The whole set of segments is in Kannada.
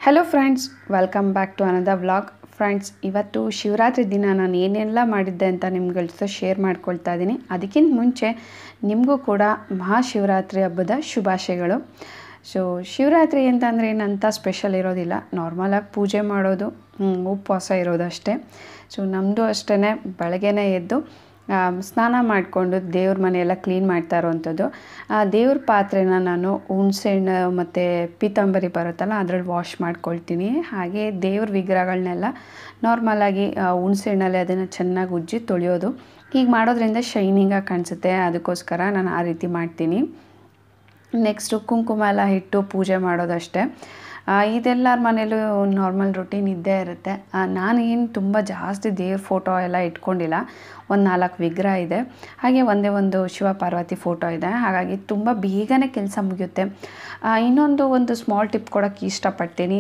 Hello friends, welcome back to another vlog. Friends, ಇವತ್ತು ಶಿವರಾತ್ರಿ ದಿನ ನಾನು ಏನೆಲ್ಲ ಮಾಡಿದ್ದೆ ಅಂತ ನಿಮ್ಗಳ ಜೊತೆ ಶೇರ್ ಮಾಡ್ಕೊಳ್ತಾ ಇದ್ದೀನಿ. ಅದಕ್ಕಿಂತ ಮುಂಚೆ ನಿಮಗೂ ಕೂಡ ಮಹಾಶಿವರಾತ್ರಿ ಹಬ್ಬದ ಶುಭಾಶಯಗಳು. ಸೊ ಶಿವರಾತ್ರಿ ಅಂತಂದರೆ ಏನಂತ ಸ್ಪೆಷಲ್ ಇರೋದಿಲ್ಲ, ನಾರ್ಮಲಾಗಿ ಪೂಜೆ ಮಾಡೋದು, ಉಪವಾಸ ಇರೋದಷ್ಟೇ. ಸೊ ನಮ್ಮದು ಅಷ್ಟೇ, ಬೆಳಗ್ಗೆನೇ ಎದ್ದು ಸ್ನಾನ ಮಾಡಿಕೊಂಡು ದೇವ್ರ ಮನೆಯೆಲ್ಲ ಕ್ಲೀನ್ ಮಾಡ್ತಾ ಇರೋವಂಥದ್ದು. ದೇವ್ರ ಪಾತ್ರೆನ ನಾನು ಹುಣಸೆಹಣ್ಣು ಮತ್ತು ಪೀತಾಂಬರಿ ಬರುತ್ತಲ್ಲ ಅದರಲ್ಲಿ ವಾಶ್ ಮಾಡ್ಕೊಳ್ತೀನಿ. ಹಾಗೆ ದೇವ್ರ ವಿಗ್ರಹಗಳನ್ನೆಲ್ಲ ನಾರ್ಮಲಾಗಿ ಹುಣಸೆಹಣ್ಣಲ್ಲಿ ಅದನ್ನು ಚೆನ್ನಾಗಿ ಉಜ್ಜಿ ತೊಳೆಯೋದು. ಹೀಗೆ ಮಾಡೋದ್ರಿಂದ ಶೈನಿಂಗಾಗಿ ಕಾಣಿಸುತ್ತೆ, ಅದಕ್ಕೋಸ್ಕರ ನಾನು ಆ ರೀತಿ ಮಾಡ್ತೀನಿ. ನೆಕ್ಸ್ಟು ಕುಂಕುಮ ಎಲ್ಲ ಇಟ್ಟು ಪೂಜೆ ಮಾಡೋದಷ್ಟೇ. ಇದೆಲ್ಲರ ಮನೇಲೂ ನಾರ್ಮಲ್ ರೂಟೀನ್ ಇದ್ದೇ ಇರುತ್ತೆ. ನಾನು ಏನು ತುಂಬ ಜಾಸ್ತಿ ದೇವ್ರ ಫೋಟೋ ಎಲ್ಲ ಇಟ್ಕೊಂಡಿಲ್ಲ, ಒಂದು 4 ವಿಗ್ರಹ ಇದೆ, ಹಾಗೆ ಒಂದೇ ಒಂದು ಶಿವ ಪಾರ್ವತಿ ಫೋಟೋ ಇದೆ. ಹಾಗಾಗಿ ತುಂಬ ಬೇಗನೆ ಕೆಲಸ ಮುಗಿಯುತ್ತೆ. ಒಂದು ಸ್ಮಾಲ್ ಟಿಪ್ ಕೊಡೋಕ್ಕೆ ಇಷ್ಟಪಡ್ತೀನಿ.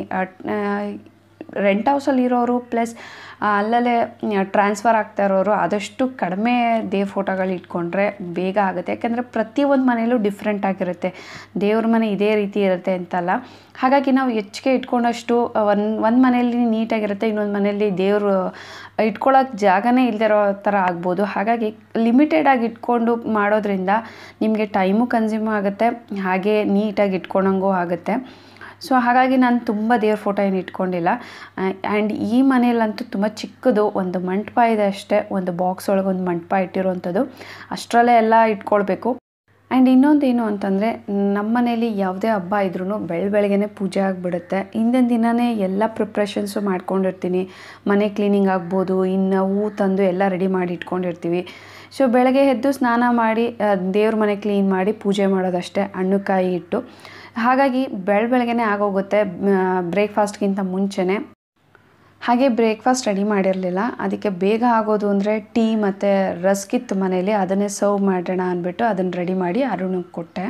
ರೆಂಟ್ ಹೌಸಲ್ಲಿ ಇರೋರು ಪ್ಲಸ್ ಅಲ್ಲಲ್ಲೇ ಟ್ರಾನ್ಸ್ಫರ್ ಆಗ್ತಾ ಇರೋರು ಆದಷ್ಟು ಕಡಿಮೆ ದೇವ್ರ ಫೋಟೋಗಳು ಇಟ್ಕೊಂಡ್ರೆ ಬೇಗ ಆಗುತ್ತೆ. ಯಾಕೆಂದರೆ ಪ್ರತಿಯೊಂದು ಮನೇಲೂ ಡಿಫ್ರೆಂಟ್ ಆಗಿರುತ್ತೆ, ದೇವ್ರ ಮನೆ ಇದೇ ರೀತಿ ಇರುತ್ತೆ ಅಂತಲ್ಲ. ಹಾಗಾಗಿ ನಾವು ಹೆಚ್ಚಿಗೆ ಇಟ್ಕೊಂಡಷ್ಟು ಒಂದು ಮನೆಯಲ್ಲಿ ನೀಟಾಗಿರುತ್ತೆ, ಇನ್ನೊಂದು ಮನೆಯಲ್ಲಿ ದೇವರು ಇಟ್ಕೊಳ್ಳೋಕೆ ಜಾಗನೇ ಇಲ್ಲದಿರೋ ಥರ ಆಗ್ಬೋದು. ಹಾಗಾಗಿ ಲಿಮಿಟೆಡಾಗಿ ಇಟ್ಕೊಂಡು ಮಾಡೋದ್ರಿಂದ ನಿಮಗೆ ಟೈಮು ಕನ್ಸ್ಯೂಮ್ ಆಗುತ್ತೆ, ಹಾಗೆ ನೀಟಾಗಿ ಇಟ್ಕೊಳಂಗೂ ಆಗುತ್ತೆ. ಸೊ ಹಾಗಾಗಿ ನಾನು ತುಂಬ ದೇವ್ರ ಫೋಟೋ ಏನು ಇಟ್ಕೊಂಡಿಲ್ಲ. ಆ್ಯಂಡ್ ಈ ಮನೆಯಲ್ಲಂತೂ ತುಂಬ ಚಿಕ್ಕದು ಒಂದು ಮಂಟಪ ಇದೆ ಅಷ್ಟೇ, ಒಂದು ಬಾಕ್ಸ್ ಒಳಗೆ ಒಂದು ಮಂಟಪ ಇಟ್ಟಿರೋವಂಥದ್ದು, ಅಷ್ಟರಲ್ಲೇ ಎಲ್ಲ ಇಟ್ಕೊಳ್ಬೇಕು. ಆ್ಯಂಡ್ ಇನ್ನೊಂದೇನು ಅಂತಂದರೆ, ನಮ್ಮ ಮನೇಲಿ ಯಾವುದೇ ಹಬ್ಬ ಇದ್ರೂ ಬೆಳಗ್ಗೆನೇ ಪೂಜೆ ಆಗಿಬಿಡುತ್ತೆ. ಹಿಂದಿನ ದಿನವೇ ಎಲ್ಲ ಪ್ರಿಪ್ರೇಷನ್ಸು ಮಾಡ್ಕೊಂಡಿರ್ತೀನಿ. ಮನೆ ಕ್ಲೀನಿಂಗ್ ಆಗ್ಬೋದು, ಇನ್ನು ಹೂ ತಂದು ಎಲ್ಲ ರೆಡಿ ಮಾಡಿ ಇಟ್ಕೊಂಡಿರ್ತೀವಿ. ಸೊ ಬೆಳಗ್ಗೆ ಎದ್ದು ಸ್ನಾನ ಮಾಡಿ ದೇವ್ರ ಮನೆ ಕ್ಲೀನ್ ಮಾಡಿ ಪೂಜೆ ಮಾಡೋದಷ್ಟೇ, ಹಣ್ಣು ಕಾಯಿ ಇಟ್ಟು. ಹಾಗಾಗಿ ಬೆಳಗ್ಗೆನೇ ಆಗೋಗುತ್ತೆ ಬ್ರೇಕ್ಫಾಸ್ಟ್ಗಿಂತ ಮುಂಚೆನೇ. ಹಾಗೆ ಬ್ರೇಕ್ಫಾಸ್ಟ್ ರೆಡಿ ಮಾಡಿರಲಿಲ್ಲ, ಅದಕ್ಕೆ ಬೇಗ ಆಗೋದು ಅಂದರೆ ಟೀ ಮತ್ತು ರಸ್ಕ್ ಇತ್ತು ಮನೇಲಿ, ಅದನ್ನೇ ಸರ್ವ್ ಮಾಡೋಣ ಅಂದ್ಬಿಟ್ಟು ಅದನ್ನು ರೆಡಿ ಮಾಡಿ ಅರುಣಿಗೆ ಕೊಟ್ಟೆ.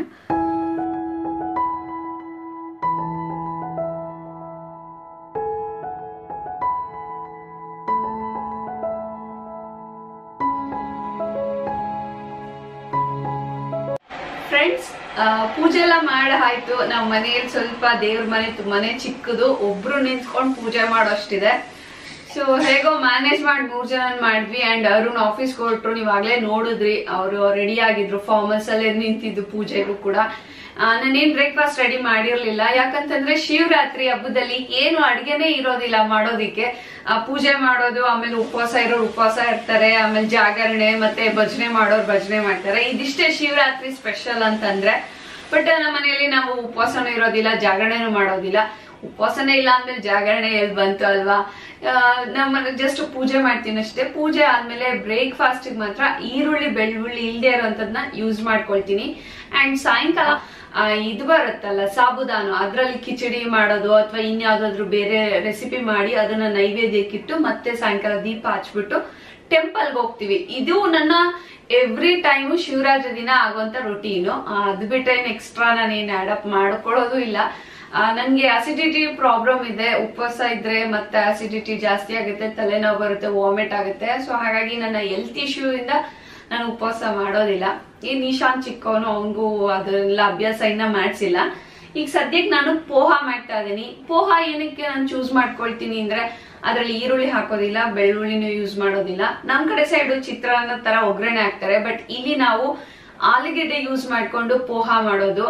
ಫ್ರೆಂಡ್ಸ್, ಪೂಜೆ ಎಲ್ಲ ಆಯ್ತು. ನಮ್ಮ ಮನೆಯಲ್ಲಿ ಸ್ವಲ್ಪ ದೇವ್ರ ಮನೆ ತುಂಬಾನೇ ಚಿಕ್ಕದು, ಒಬ್ರು ನಿಂತ್ಕೊಂಡು ಪೂಜೆ ಮಾಡೋಷ್ಟಿದೆ. ಸೊ ಹೇಗೋ ಮ್ಯಾನೇಜ್ ಮಾಡಿ 3 ಜನ ಮಾಡಿದ್ವಿ. ಅಂಡ್ ಅರುಣ್ ಆಫೀಸ್ಗೆ ಹೊರಟ್ರು, ನೀವಾಗ್ಲೇ ನೋಡಿದ್ರಿ, ಅವರು ರೆಡಿ ಆಗಿದ್ರು, ಫಾರ್ಮಲ್ಸ್ ಅಲ್ಲೇ ನಿಂತಿದ್ದು ಪೂಜೆಗೂ ಕೂಡ. ನಾನೇನ್ ಬ್ರೇಕ್ಫಾಸ್ಟ್ ರೆಡಿ ಮಾಡಿರ್ಲಿಲ್ಲ, ಯಾಕಂತಂದ್ರೆ ಶಿವರಾತ್ರಿ ಹಬ್ಬದಲ್ಲಿ ಏನು ಅಡ್ಗೆನೇ ಇರೋದಿಲ್ಲ ಮಾಡೋದಿಕ್ಕೆ. ಪೂಜೆ ಮಾಡೋದು, ಆಮೇಲೆ ಉಪವಾಸ ಇರೋರು ಉಪವಾಸ ಇರ್ತಾರೆ, ಆಮೇಲೆ ಜಾಗರಣೆ ಮತ್ತೆ ಭಜನೆ ಮಾಡೋರು ಭಜನೆ ಮಾಡ್ತಾರೆ. ಇದಿಷ್ಟೇ ಶಿವರಾತ್ರಿ ಸ್ಪೆಷಲ್ ಅಂತಂದ್ರೆ. ಬಟ್ ನಮ್ಮ ಮನೆಯಲ್ಲಿ ನಾವು ಉಪವಾಸನೂ ಇರೋದಿಲ್ಲ, ಜಾಗರಣೆನೂ ಮಾಡೋದಿಲ್ಲ. ಉಪವಾಸನೇ ಇಲ್ಲ ಅಂದ್ಮೇಲೆ ಜಾಗರಣೆ ಎಲ್ಲಿ ಬಂತು ಅಲ್ವಾ. ನಮ್ಮ ಜಸ್ಟ್ ಪೂಜೆ ಮಾಡ್ತೀನಿ ಅಷ್ಟೇ. ಪೂಜೆ ಆದ್ಮೇಲೆ ಬ್ರೇಕ್ಫಾಸ್ಟ್ ಮಾತ್ರ ಈರುಳ್ಳಿ ಬೆಳ್ಳುಳ್ಳಿ ಇಲ್ದೇ ಇರೋಂಥದ್ನ ಯೂಸ್ ಮಾಡ್ಕೊಳ್ತೀನಿ. ಅಂಡ್ ಸಾಯಂಕಾಲ ಇದು ಬರುತ್ತಲ್ಲ ಸಾಬುದಾನು, ಅದ್ರಲ್ಲಿ ಕಿಚಡಿ ಮಾಡೋದು ಅಥವಾ ಇನ್ಯಾವ್ದಾದ್ರು ಬೇರೆ ರೆಸಿಪಿ ಮಾಡಿ ಅದನ್ನ ನೈವೇದ್ಯಕ್ಕಿಟ್ಟು ಮತ್ತೆ ಸಾಯಂಕಾಲ ದೀಪ ಹಚ್ಬಿಟ್ಟು ಟೆಂಪಲ್ಗೆ ಹೋಗ್ತೀವಿ. ಇದು ನನ್ನ ಎವ್ರಿ ಟೈಮು ಶಿವರಾತ್ರಿ ದಿನ ಆಗುವಂತ ರೊಟೀನು. ಅದು ಬಿಟ್ರೆ ಎಕ್ಸ್ಟ್ರಾ ನಾನೇನು ಅಡಾಪ್ಟ್ ಮಾಡ್ಕೊಳ್ಳೋದು ಇಲ್ಲ. ನನ್ಗೆ ಅಸಿಡಿಟಿ ಪ್ರಾಬ್ಲಮ್ ಇದೆ, ಉಪವಾಸ ಇದ್ರೆ ಮತ್ತೆ ಅಸಿಡಿಟಿ ಜಾಸ್ತಿ ಆಗುತ್ತೆ, ತಲೆನೋವು ಬರುತ್ತೆ, ವಾಮಿಟ್ ಆಗುತ್ತೆ. ಸೊ ಹಾಗಾಗಿ ನನ್ನ ಹೆಲ್ತ್ ಇಶ್ಯೂ ಇಂದ ನಾನು ಉಪವಾಸ ಮಾಡೋದಿಲ್ಲ. ಈ ನಿಶಾಂತ್ ಚಿಕ್ಕವನು, ಅವನಿಗೂ ಅದೆಲ್ಲ ಅಭ್ಯಾಸ ಇನ್ನ ಮಾಡ್ಸಿಲ್ಲ. ಈಗ ಸದ್ಯಕ್ಕೆ ನಾನು ಪೋಹ ಮಾಡ್ತಾ ಇದೀನಿ. ಪೋಹ ಏನಕ್ಕೆ ನಾನು ಚೂಸ್ ಮಾಡ್ಕೊಳ್ತೀನಿ ಅಂದ್ರೆ, ಅದ್ರಲ್ಲಿ ಈರುಳ್ಳಿ ಹಾಕೋದಿಲ್ಲ, ಬೆಳ್ಳುಳ್ಳಿನೂ ಯೂಸ್ ಮಾಡೋದಿಲ್ಲ. ನಮ್ ಕಡೆ ಸೈಡ್ ಚಿತ್ರಾನ್ನ ತರ ಒಗ್ಗರಣೆ ಹಾಕ್ತಾರೆ, ಬಟ್ ಇಲ್ಲಿ ನಾವು ಆಲೂಗೆಡ್ಡೆ ಯೂಸ್ ಮಾಡ್ಕೊಂಡು ಪೋಹ ಮಾಡೋದು.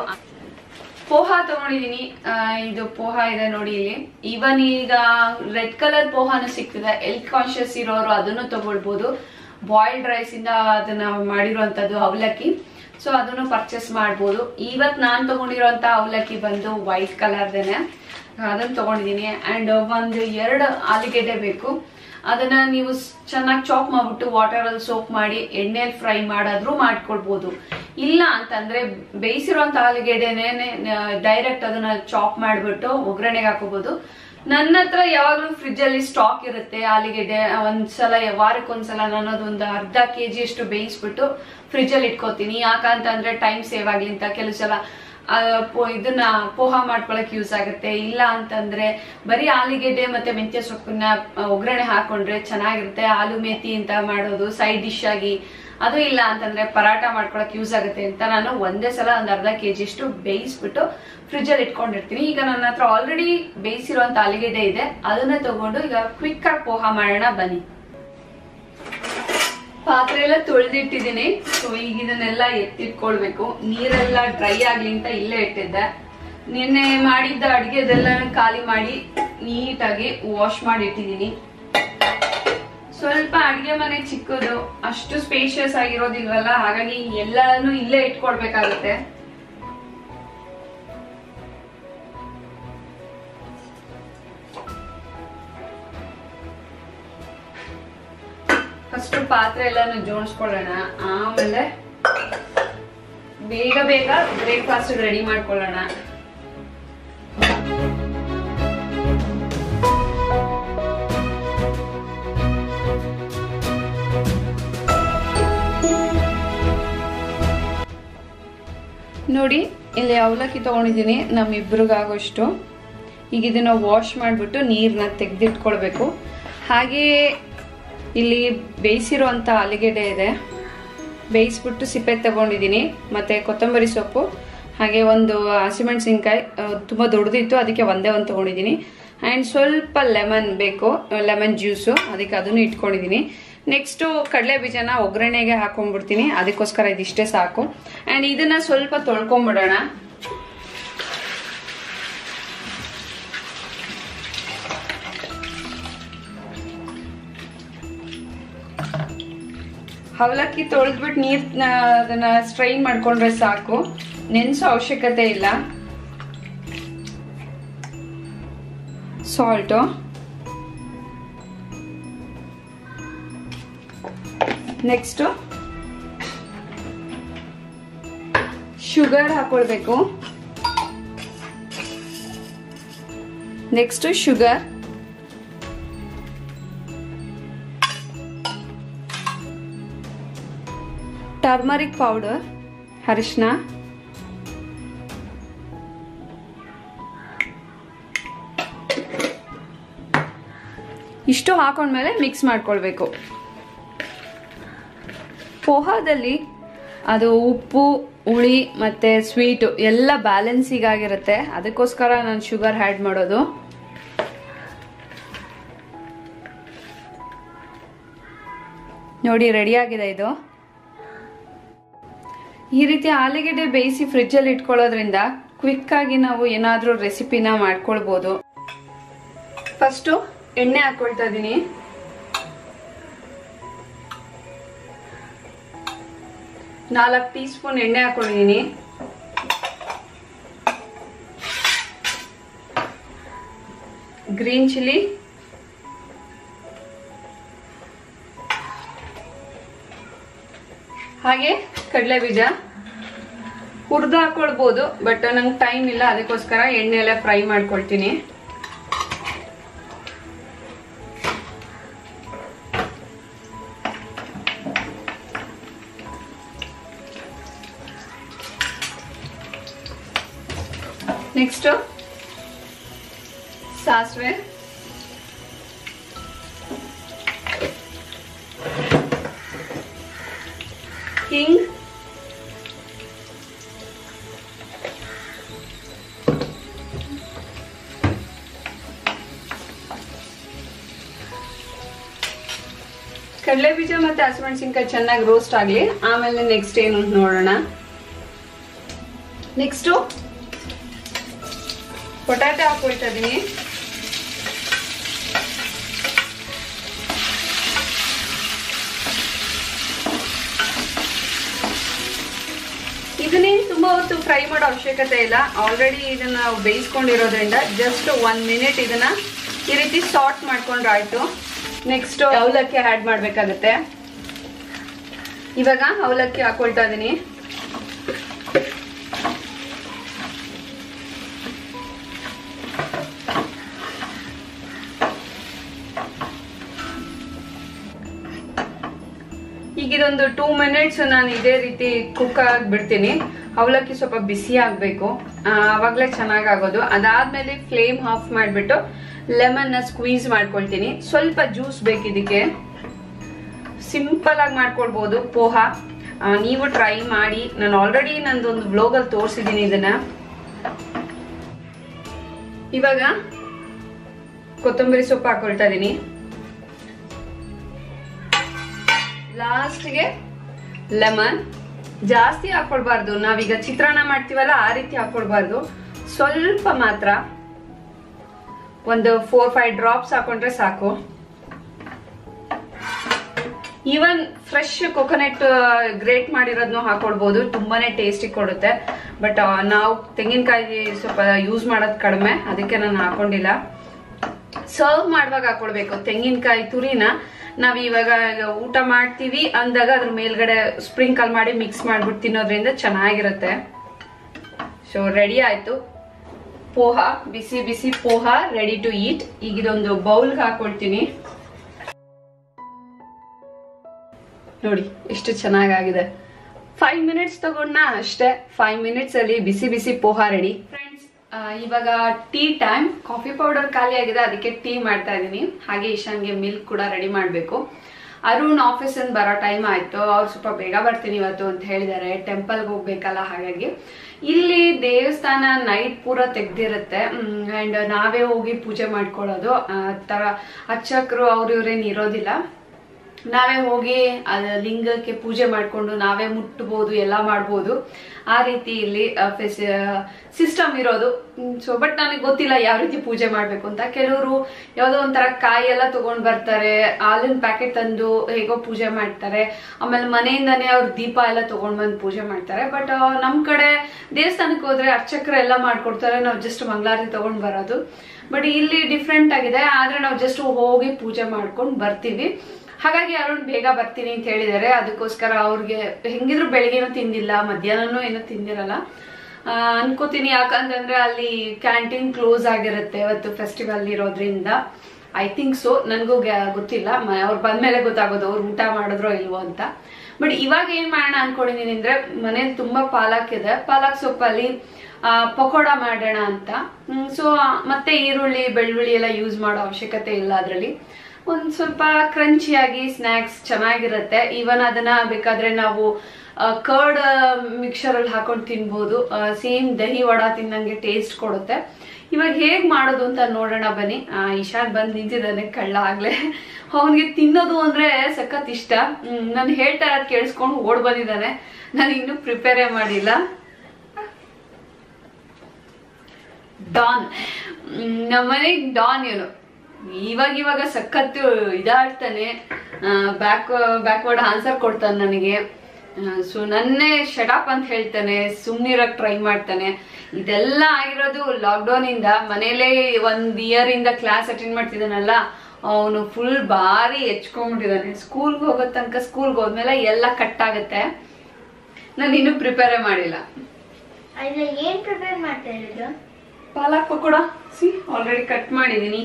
ಪೋಹ ತಗೊಂಡಿದೀನಿ, ಇದು ಪೋಹ ಇದೆ ನೋಡಿ ಇಲ್ಲಿ. ಇವನ್ ಈಗ ರೆಡ್ ಕಲರ್ ಪೋಹಾನು ಸಿಗ್ತದೆ, ಹೆಲ್ತ್ ಕಾನ್ಶಿಯಸ್ ಇರೋರು ಅದನ್ನು ತಗೊಳ್ಬಹುದು. ಬಾಯ್ಲ್ಡ್ ರೈಸ್ ಇಂದ ಅದನ್ನ ಮಾಡಿರುವಂತದ್ದು ಅವಲಕ್ಕಿ, ಸೊ ಅದನ್ನು ಪರ್ಚೇಸ್ ಮಾಡ್ಬೋದು. ಇವತ್ ನಾನ್ ತಗೊಂಡಿರುವಂತ ಅವಲಕ್ಕಿ ಬಂದು ವೈಟ್ ಕಲರ್ದೇನೆ, ಅದನ್ನ ತಗೊಂಡಿದೀನಿ. ಅಂಡ್ 2 ಆಲೂಗೆಡ್ಡೆ ಬೇಕು, ಅದನ್ನ ನೀವು ಚೆನ್ನಾಗಿ ಚಾಪ್ ಮಾಡ್ಬಿಟ್ಟು ವಾಟರ್ ಅಲ್ಲಿ ಸೋಪ್ ಮಾಡಿ ಎಣ್ಣೆಲಿ ಫ್ರೈ ಮಾಡಾದ್ರೂ ಮಾಡ್ಕೊಳ್ಬಹುದು. ಇಲ್ಲ ಅಂತಂದ್ರೆ ಬೇಯಿಸಿರುವಂತ ಆಲೂಗೆಡ್ಡೆನೇ ಡೈರೆಕ್ಟ್ ಅದನ್ನ ಚಾಪ್ ಮಾಡ್ಬಿಟ್ಟು ಒಗ್ಗರಣೆಗೆ ಹಾಕೋಬಹುದು. ನನ್ನ ಹತ್ರ ಯಾವಾಗ್ಲೂ ಫ್ರಿಜ್ ಅಲ್ಲಿ ಸ್ಟಾಕ್ ಇರುತ್ತೆ ಆಲೂಗೆಡ್ಡೆ. ಒಂದ್ಸಲ ವಾರಕ್ಕೊಂದ್ಸಲ ನಾನು ಅದೊಂದು ಅರ್ಧ kg ಅಷ್ಟು ಬೇಯಿಸ್ಬಿಟ್ಟು ಫ್ರಿಜ್ ಅಲ್ಲಿ ಇಟ್ಕೋತೀನಿ. ಯಾಕಂತಂದ್ರೆ ಟೈಮ್ ಸೇವ್ ಆಗ್ಲಿ ಅಂತ. ಕೆಲವು ಸಲ ಇದನ್ನ ಪೋಹ ಮಾಡ್ಕೊಳಕ್ ಯೂಸ್ ಆಗುತ್ತೆ. ಇಲ್ಲ ಅಂತಂದ್ರೆ ಬರೀ ಆಲೂಗೆಡ್ಡೆ ಮತ್ತೆ ಮೆಂತ್ಯ ಸೊಪ್ಪನ್ನ ಒಗ್ಗರಣೆ ಹಾಕೊಂಡ್ರೆ ಚೆನ್ನಾಗಿರುತ್ತೆ. ಆಲೂ ಮೇಥಿ ಅಂತ ಮಾಡೋದು ಸೈಡ್ ಡಿಶ್ ಆಗಿ ಅದು ಇಲ್ಲ ಅಂತಂದ್ರೆ ಪರಾಟ ಮಾಡ್ಕೊಳಕ್ ಯೂಸ್ ಆಗುತ್ತೆ ಅಂತ ನಾನು ಒಂದೇ ಸಲ ಒಂದು ಅರ್ಧ kg ಅಷ್ಟು ಬೇಯಿಸ್ಬಿಟ್ಟು ಫ್ರಿಜ್ ಅಲ್ಲಿ ಇಟ್ಕೊಂಡಿರ್ತೀನಿ. ಈಗ ನನ್ನ ಹತ್ರ ಆಲ್ರೆಡಿ ಬೇಯಿಸಿರುವಂತ ಆಲೂಗೆಡ್ಡೆ ಇದೆ, ಅದನ್ನೇ ತಗೊಂಡು ಈಗ ಕ್ವಿಕ್ ಆಗಿ ಪೋಹ ಮಾಡೋಣ ಬನ್ನಿ. ಪಾತ್ರೆ ಎಲ್ಲ ತೊಳೆದಿಟ್ಟಿದ್ದೀನಿ. ಸೊ ಈಗ ಇದನ್ನೆಲ್ಲ ಎತ್ತಿಟ್ಕೊಳ್ಬೇಕು. ನೀರೆಲ್ಲ ಡ್ರೈ ಆಗ್ಲಿ ಅಂತ ಇಲ್ಲೇ ಇಟ್ಟಿದ್ದೆ. ನಿನ್ನೆ ಮಾಡಿದ್ದ ಅಡ್ಗೆದೆಲ್ಲ ಖಾಲಿ ಮಾಡಿ ನೀಟಾಗಿ ವಾಶ್ ಮಾಡಿ ಇಟ್ಟಿದ್ದೀನಿ. ಸ್ವಲ್ಪ ಅಡ್ಗೆ ಮನೆ ಚಿಕ್ಕದು, ಅಷ್ಟು ಸ್ಪೇಷಿಯಸ್ ಆಗಿರೋದಿಲ್ವಲ್ಲ, ಹಾಗಾಗಿ ಎಲ್ಲಾನು ಇಲ್ಲೇ ಇಟ್ಕೊಳ್ಬೇಕಾಗುತ್ತೆ. ಫಸ್ಟ್ ಪಾತ್ರೆ ಎಲ್ಲಾನು ಜೋಡಿಸ್ಕೊಳ್ಳೋಣ, ಆಮೇಲೆ ಬೇಗ ಬೇಗ ಬ್ರೇಕ್ಫಾಸ್ಟ್ ರೆಡಿ ಮಾಡ್ಕೊಳ್ಳೋಣ. ನೋಡಿ ಇಲ್ಲಿ ಅವಲಕ್ಕಿ ತಗೊಂಡಿದ್ದೀನಿ ನಮ್ಮಿಬ್ರಿಗಾಗೋಷ್ಟು. ಈಗ ಇದನ್ನ ವಾಶ್ ಮಾಡಿಬಿಟ್ಟು ನೀರನ್ನ ತೆಗೆದಿಟ್ಕೊಳ್ಬೇಕು. ಹಾಗೆಯೇ ಇಲ್ಲಿ ಬೇಯಿಸಿರುವಂಥ ಆಲೂಗೆಡ್ಡೆ ಇದೆ, ಬೇಯಿಸ್ಬಿಟ್ಟು ಸಿಪ್ಪೆ ತಗೊಂಡಿದ್ದೀನಿ, ಮತ್ತು ಕೊತ್ತಂಬರಿ ಸೊಪ್ಪು, ಹಾಗೆ ಒಂದು ಹಸಿಮೆಣಸಿನ್ಕಾಯಿ ತುಂಬ ದೊಡ್ಡದಿತ್ತು ಅದಕ್ಕೆ ಒಂದೇ ಒಂದು ತಗೊಂಡಿದ್ದೀನಿ. ಆ್ಯಂಡ್ ಸ್ವಲ್ಪ ಲೆಮನ್ ಬೇಕು, ಲೆಮನ್ ಜ್ಯೂಸು, ಅದಕ್ಕೆ ಅದನ್ನು ಇಟ್ಕೊಂಡಿದ್ದೀನಿ. ನೆಕ್ಸ್ಟು ಕಡಲೆ ಬೀಜನ ಒಗ್ಗರಣೆಗೆ ಹಾಕೊಂಡ್ಬಿಡ್ತೀನಿ, ಅದಕ್ಕೋಸ್ಕರ ಇದಿಷ್ಟೇ ಸಾಕು. ಆ್ಯಂಡ್ ಇದನ್ನ ಸ್ವಲ್ಪ ತೊಳ್ಕೊಂಬಿಡೋಣ. ಅವಲಕ್ಕಿ ತೊಳೆದ್ಬಿಟ್ಟು ನೀರ್ನ ಅದನ್ನ ಸ್ಟ್ರೈನ್ ಮಾಡ್ಕೊಂಡ್ರೆ ಸಾಕು, ನೆನೆಸೋ ಅವಶ್ಯಕತೆ ಇಲ್ಲ. ಸಾಲ್ಟು, ನೆಕ್ಸ್ಟ್ ಶುಗರ್ ಹಾಕೊಳ್ಬೇಕು. ನೆಕ್ಸ್ಟ್ ಶುಗರ್, ಟರ್ಮರಿಕ್ ಪೌಡರ್, ಅರಿಶಿನ, ಇಷ್ಟು ಹಾಕೊಂಡ್ಮೇಲೆ ಮಿಕ್ಸ್ ಮಾಡ್ಕೊಳ್ಬೇಕು. ಪೋಹಾದಲ್ಲಿ ಅದು ಉಪ್ಪು, ಹುಳಿ ಮತ್ತೆ ಸ್ವೀಟು ಎಲ್ಲ ಬ್ಯಾಲೆನ್ಸಿಗೆ ಆಗಿರುತ್ತೆ, ಅದಕ್ಕೋಸ್ಕರ ನಾನು ಶುಗರ್ ಆ್ಯಡ್ ಮಾಡೋದು. ನೋಡಿ ರೆಡಿ ಆಗಿದೆ ಇದು. ಈ ರೀತಿ ಆಲೂಗೆಡ್ಡೆ ಬೇಯಿಸಿ ಫ್ರಿಜ್ಜಲ್ಲಿ ಇಟ್ಕೊಳ್ಳೋದ್ರಿಂದ ಕ್ವಿಕ್ ಆಗಿ ನಾವು ಏನಾದರೂ ರೆಸಿಪಿನ ಮಾಡ್ಕೊಳ್ಬೋದು. ಫಸ್ಟು ಎಣ್ಣೆ ಹಾಕೊಳ್ತಾ ಇದ್ದೀನಿ. ನಾಲ್ಕು ಟೀ ಸ್ಪೂನ್ ಎಣ್ಣೆ ಹಾಕೊಂಡಿದ್ದೀನಿ. ಗ್ರೀನ್ ಚಿಲ್ಲಿ, ಹಾಗೆ ಕಡಲೆ ಬೀಜ ಹುರಿದು ಹಾಕೊಳ್ಬೋದು, ಬಟ್ ನಂಗೆ ಟೈಮ್ ಇಲ್ಲ, ಅದಕ್ಕೋಸ್ಕರ ಎಣ್ಣೆ ಎಲ್ಲ ಫ್ರೈ ಮಾಡ್ಕೊಳ್ತೀನಿ. ನೆಕ್ಸ್ಟ್ ಸಾಸಿವೆ, ಹಿಂಗ್, ಕಡಲೆ ಬೀಜ ಮತ್ತೆ ಹಸಿಮೆಣಸಿನ್ಕಾಯಿ ಚೆನ್ನಾಗಿ ರೋಸ್ಟ್ ಆಗ್ಲಿ, ಆಮೇಲೆ ನೆಕ್ಸ್ಟ್ ಏನು ನೋಡೋಣ. ನೆಕ್ಸ್ಟ್ ಪೊಟ್ಯಾಟೊ ಹಾಕೊಳ್ತಾ ಇದೀನಿ. ಇದನ್ನೇನು ತುಂಬಾ ಹೊತ್ತು ಫ್ರೈ ಮಾಡೋ ಅವಶ್ಯಕತೆ ಇಲ್ಲ, ಆಲ್ರೆಡಿ ಇದನ್ನ ನಾವು ಬೇಯಿಸ್ಕೊಂಡಿರೋದ್ರಿಂದ ಜಸ್ಟ್ 1 ಮಿನಿಟ್ ಇದನ್ನ ಈ ರೀತಿ ಸಾರ್ಟ್ ಮಾಡ್ಕೊಂಡ್ರೆ ಆಯ್ತು. ನೆಕ್ಸ್ಟ್ ಅವಲಕ್ಕಿ ಆ್ಯಡ್ ಮಾಡ್ಬೇಕಾಗತ್ತೆ. ಇವಾಗ ಅವಲಕ್ಕಿ ಹಾಕೊಳ್ತಾ ಇದೀನಿ. ಈಗ ಇದೊಂದು 2 ಮಿನಿಟ್ಸ್ ನಾನು ಇದೇ ರೀತಿ ಕುಕ್ ಆಗಿಬಿಡ್ತೀನಿ. ಅವಲಕ್ಕಿ ಸ್ವಲ್ಪ ಬಿಸಿ ಆಗಬೇಕು, ಆವಾಗಲೇ ಚೆನ್ನಾಗಾಗೋದು. ಅದಾದ್ಮೇಲೆ ಫ್ಲೇಮ್ ಆಫ್ ಮಾಡಿಬಿಟ್ಟು ಲೆಮನ್ನ ಸ್ಕ್ವೀಸ್ ಮಾಡ್ಕೊಳ್ತೀನಿ. ಸ್ವಲ್ಪ ಜ್ಯೂಸ್ ಬೇಕು ಇದಕ್ಕೆ, ಸಿಂಪಲ್ ಆಗಿ ಮಾಡ್ಕೊಳ್ಬಹುದು ಪೋಹ. ನೀವು ಟ್ರೈ ಮಾಡಿ. ನಾನು ಆಲ್ರೆಡಿ ನಂದೊಂದು ವ್ಲಾಗಲ್ಲಿ ತೋರಿಸಿದ್ದೀನಿ ಇದನ್ನ. ಇವಾಗ ಕೊತ್ತಂಬರಿ ಸೊಪ್ಪು ಹಾಕೊಳ್ತಾ ಇದೀನಿ. ಲಾಸ್ಟ್ಗೆ ಲೆಮನ್. ಜಾಸ್ತಿ ಹಾಕೊಳ್ಬಾರ್ದು, ನಾವೀಗ ಚಿತ್ರಾನ್ನ ಮಾಡ್ತೀವಲ್ಲ ಆ ರೀತಿ ಹಾಕೊಳ್ಬಾರ್ದು, ಸ್ವಲ್ಪ ಮಾತ್ರ, ಒಂದು 4-5 ಡ್ರಾಪ್ಸ್ ಹಾಕೊಂಡ್ರೆ ಸಾಕು. ಈವನ್ ಫ್ರೆಶ್ ಕೊಕೊನಟ್ ಗ್ರೇಟ್ ಮಾಡಿರೋದನ್ನು ಹಾಕೊಳ್ಬಹುದು, ತುಂಬಾನೇ ಟೇಸ್ಟಿ ಕೊಡುತ್ತೆ. ಬಟ್ ನಾವು ತೆಂಗಿನಕಾಯಿ ಸ್ವಲ್ಪ ಯೂಸ್ ಮಾಡೋದು ಕಡಿಮೆ, ಅದಕ್ಕೆ ನಾನು ಹಾಕೊಂಡಿಲ್ಲ. ಸರ್ವ್ ಮಾಡುವಾಗ ಹಾಕೊಳ್ಬೇಕು ತೆಂಗಿನಕಾಯಿ ತುರಿನ. ನಾವ್ ಇವಾಗ ಊಟ ಮಾಡ್ತೀವಿ ಅಂದಾಗ ಅದ್ರ ಮೇಲ್ಗಡೆ ಸ್ಪ್ರಿಂಕಲ್ ಮಾಡಿ ಮಿಕ್ಸ್ ಮಾಡ್ಬಿಟ್ಟು ತಿನ್ನೋದ್ರಿಂದ ಚೆನ್ನಾಗಿರುತ್ತೆ. ಸೊ ರೆಡಿ ಆಯ್ತು ಪೋಹ, ಬಿಸಿ ಬಿಸಿ ಪೋಹ ರೆಡಿ ಟು ಈಟ್. ಈಗ ಇದೊಂದು ಬೌಲ್ಗೆ ಹಾಕೊಳ್ತೀನಿ. ನೋಡಿ ಎಷ್ಟು ಚೆನ್ನಾಗಿದೆ. 5 ಮಿನಿಟ್ಸ್ ತಗೊಂಡ ಅಷ್ಟೇ. 5 ಮಿನಿಟ್ಸ್ ಅಲ್ಲಿ ಬಿಸಿ ಬಿಸಿ ಪೋಹ ರೆಡಿ. ಫ್ರೆಂಡ್ಸ್, ಇವಾಗ ಟೀ ಟೈಮ್. ಕಾಫಿ ಪೌಡರ್ ಖಾಲಿ ಆಗಿದೆ, ಅದಕ್ಕೆ ಟೀ ಮಾಡ್ತಾ ಇದೀನಿ. ಹಾಗೆ ಇಶಾನ್ಗೆ ಮಿಲ್ಕ್ ಕೂಡ ರೆಡಿ ಮಾಡ್ಬೇಕು. ಅರುಣ್ ಆಫೀಸ್ ಇಂದ ಬರೋ ಟೈಮ್ ಆಯ್ತು. ಅವ್ರು ಸ್ವಲ್ಪ ಬೇಗ ಬರ್ತೀನಿ ಇವತ್ತು ಅಂತ ಹೇಳಿದಾರೆ, ಟೆಂಪಲ್ಗೆ ಹೋಗ್ಬೇಕಲ್ಲ. ಹಾಗಾಗಿ ಇಲ್ಲಿ ದೇವಸ್ಥಾನ ನೈಟ್ ಪೂರ ತೆಗ್ದಿರುತ್ತೆ ಅಂಡ್ ನಾವೇ ಹೋಗಿ ಪೂಜೆ ಮಾಡ್ಕೊಳ್ಳೋದು. ತರ ಅರ್ಚಕರು ಅವ್ರು ಇವ್ರೇನ್ ಇರೋದಿಲ್ಲ. ನಾವೇ ಹೋಗಿ ಲಿಂಗಕ್ಕೆ ಪೂಜೆ ಮಾಡ್ಕೊಂಡು ನಾವೇ ಮುಟ್ಟಬಹುದು, ಎಲ್ಲ ಮಾಡ್ಬೋದು. ಆ ರೀತಿ ಇಲ್ಲಿ ಸಿಸ್ಟಮ್ ಇರೋದು. ಸೊ ಬಟ್ ನನಗೆ ಗೊತ್ತಿಲ್ಲ ಯಾವ ರೀತಿ ಪೂಜೆ ಮಾಡ್ಬೇಕು ಅಂತ. ಕೆಲವರು ಯಾವ್ದೋ ಒಂಥರ ಕಾಯಿ ಎಲ್ಲ ತಗೊಂಡ್ ಬರ್ತಾರೆ, ಹಾಲಿನ ಪ್ಯಾಕೆಟ್ ತಂದು ಹೇಗೋ ಪೂಜೆ ಮಾಡ್ತಾರೆ. ಆಮೇಲೆ ಮನೆಯಿಂದಾನೇ ಅವ್ರು ದೀಪ ಎಲ್ಲ ತಗೊಂಡ್ ಬಂದು ಪೂಜೆ ಮಾಡ್ತಾರೆ. ಬಟ್ ನಮ್ ಕಡೆ ದೇವಸ್ಥಾನಕ್ಕೆ ಹೋದ್ರೆ ಅರ್ಚಕರು ಎಲ್ಲ ಮಾಡ್ಕೊಡ್ತಾರೆ, ನಾವು ಜಸ್ಟ್ ಮಂಗಳಾರತಿ ತಗೊಂಡ್ ಬರೋದು. ಬಟ್ ಇಲ್ಲಿ ಡಿಫ್ರೆಂಟ್ ಆಗಿದೆ. ಆದ್ರೆ ನಾವು ಜಸ್ಟ್ ಹೋಗಿ ಪೂಜೆ ಮಾಡ್ಕೊಂಡು ಬರ್ತೀವಿ. ಹಾಗಾಗಿ ಅರುಣ್ ಬೇಗ ಬರ್ತೀನಿ ಅಂತ ಹೇಳಿದಾರೆ. ಅದಕ್ಕೋಸ್ಕರ ಅವ್ರಿಗೆ ಹೆಂಗಿದ್ರು ಬೆಳಿಗ್ಗೆನೂ ತಿಂದಿಲ್ಲ, ಮಧ್ಯಾಹ್ನನೂ ಏನೂ ತಿಂದಿರಲ್ಲ ಅನ್ಕೋತೀನಿ. ಯಾಕಂತಂದ್ರೆ ಅಲ್ಲಿ ಕ್ಯಾಂಟೀನ್ ಕ್ಲೋಸ್ ಆಗಿರುತ್ತೆ ಇವತ್ತು ಫೆಸ್ಟಿವಲ್ ಇರೋದ್ರಿಂದ. ಐ ಥಿಂಕ್ ಸೊ, ನನಗೂ ಗೊತ್ತಿಲ್ಲ. ಅವ್ರು ಬಂದ್ಮೇಲೆ ಗೊತ್ತಾಗೋದು ಅವ್ರು ಊಟ ಮಾಡಿದ್ರೋ ಇಲ್ವೋ ಅಂತ. ಬಟ್ ಇವಾಗ ಏನ್ ಮಾಡೋಣ ಅನ್ಕೊಂಡಿದೀನಿ ಅಂದ್ರೆ, ಮನೇಲಿ ತುಂಬಾ ಪಾಲಕ್ ಇದೆ, ಪಾಲಕ್ ಸೊಪ್ಪಲ್ಲಿ ಪಕೋಡ ಮಾಡೋಣ ಅಂತ. ಸೊ ಮತ್ತೆ ಈರುಳ್ಳಿ ಬೆಳ್ಳುಳ್ಳಿ ಎಲ್ಲ ಯೂಸ್ ಮಾಡೋ ಅವಶ್ಯಕತೆ ಇಲ್ಲ. ಅದರಲ್ಲಿ ಒಂದ್ ಸ್ವಲ್ಪ ಕ್ರಂಚಿಯಾಗಿ ಸ್ನಾಕ್ಸ್ ಚೆನ್ನಾಗಿರುತ್ತೆ. ಈವನ್ ಅದನ್ನ ಬೇಕಾದ್ರೆ ನಾವು ಕರ್ಡ್ ಮಿಕ್ಸರ್ ಅಲ್ಲಿ ಹಾಕೊಂಡು ತಿನ್ಬಹುದು. ಸೇಮ್ ದಹಿ ವಡಾ ತಿನ್ನಂಗೆ ಟೇಸ್ಟ್ ಕೊಡುತ್ತೆ. ಇವಾಗ ಹೇಗ್ ಮಾಡೋದು ಅಂತ ನೋಡೋಣ ಬನ್ನಿ. ಇಶಾನ್ ಬಂದ್ ನಿಂತಿದ್ದಾನೆ ಕಳ್ಳ ಆಗ್ಲೇ. ಅವನ್ಗೆ ತಿನ್ನೋದು ಅಂದ್ರೆ ಸಖತ್ ಇಷ್ಟ. ನಾನು ಹೇಳ್ತಾ ಇರೋದ್ ಕೇಳಿಸ್ಕೊಂಡು ಓಡ್ ಬಂದಿದ್ದಾನೆ. ನಾನು ಇನ್ನೂ ಪ್ರಿಪೇರೇ ಮಾಡಿಲ್ಲ. ಡಾನ್, ನಮ್ಮನೆಗ್ ಡಾನ್ ಇವನು. ಇವಾಗ ಸಖತ್ತು ಇದಾಡ್ತಾನೆ, ಬ್ಯಾಕ್ವರ್ಡ್ ಆನ್ಸರ್ ಕೊಡ್ತಾನೆ ನನಗೆ. ಸೊ ನನ್ನೇ ಶಟಪ್ ಅಂತ ಹೇಳ್ತಾನೆ, ಸುಮ್ನಿರಕ್ ಟ್ರೈ ಮಾಡ್ತಾನೆ. ಇದೆಲ್ಲ ಆಗಿರೋದು ಲಾಕ್ಡೌನ್ ಇಂದ. ಮನೇಲೆ 1 ಇಯರ್ ಇಂದ ಕ್ಲಾಸ್ ಅಟೆಂಡ್ ಮಾಡ್ತಿದ್ದಾನಲ್ಲ, ಅವನು ಫುಲ್ ಬಾರಿ ಹೆಚ್ಕೊಂಡ್ಬಿಟ್ಟಿದ್ದಾನೆ. ಸ್ಕೂಲ್ಗೆ ಹೋಗೋ ತನಕ, ಸ್ಕೂಲ್ಗೆ ಹೋದ್ಮೇಲೆ ಎಲ್ಲ ಕಟ್ ಆಗುತ್ತೆ. ನಾನು ಇನ್ನೂ ಪ್ರಿಪೇರೇ ಮಾಡಿಲ್ಲ. ಏನ್ ಪ್ರಿಪೇರ್ ಮಾಡ್ತಾ ಇರೋದು? Palak pakoda. See already cut ಮಾಡಿದೀನಿ.